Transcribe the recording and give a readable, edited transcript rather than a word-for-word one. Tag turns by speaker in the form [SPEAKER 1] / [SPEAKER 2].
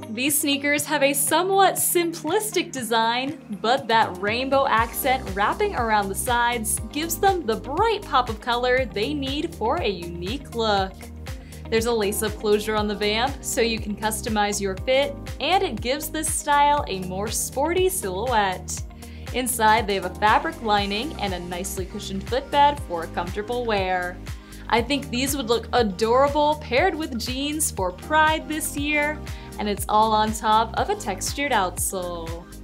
[SPEAKER 1] These sneakers have a somewhat simplistic design, but that rainbow accent wrapping around the sides gives them the bright pop of color they need for a unique look. There's a lace-up closure on the vamp, so you can customize your fit, and it gives this style a more sporty silhouette. Inside, they have a fabric lining and a nicely cushioned footbed for comfortable wear. I think these would look adorable paired with jeans for Pride this year, and it's all on top of a textured outsole.